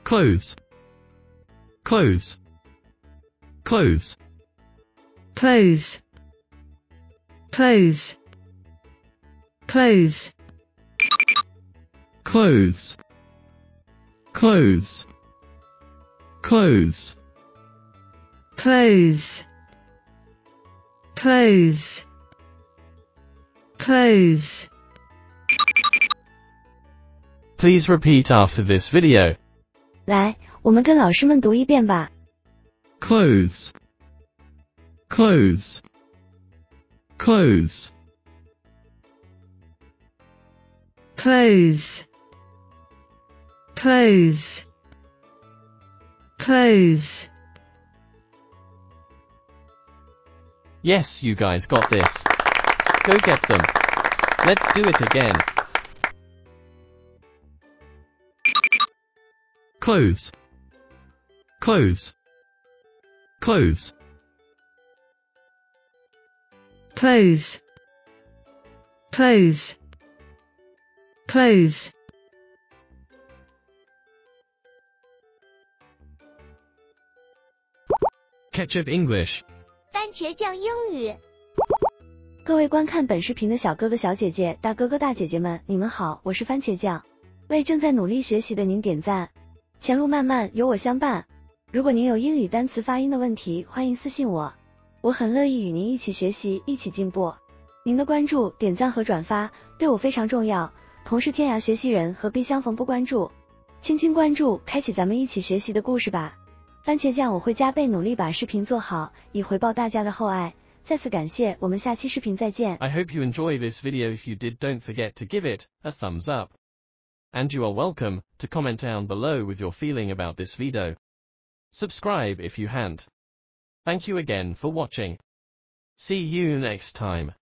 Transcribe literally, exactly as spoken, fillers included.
clothes, clothes, clothes, clothes, clothes, clothes, clothes, clothes, clothes, clothes, clothes, clothes. Please repeat after this video. 来，我们跟老师们读一遍吧。 Clothes, clothes, clothes, clothes, clothes, clothes. Yes, you guys got this. Go get them. Let's do it again. Clothes, clothes, clothes, clothes, clothes, clothes. Ketchup English. 番茄酱英语。 各位观看本视频的小哥哥小姐姐、大哥哥大姐姐们，你们好，我是番茄酱。为正在努力学习的您点赞，前路漫漫，有我相伴。如果您有英语单词发音的问题，欢迎私信我，我很乐意与您一起学习，一起进步。您的关注、点赞和转发对我非常重要。同是天涯学习人，何必相逢不关注？轻轻关注，开启咱们一起学习的故事吧。番茄酱我会加倍努力把视频做好，以回报大家的厚爱。再次感谢，我们下期视频再见。 I hope you enjoy this video. If you did, don't forget to give it a thumbs up. And you are welcome to comment down below with your feeling about this video. Subscribe if you haven't. Thank you again for watching. See you next time.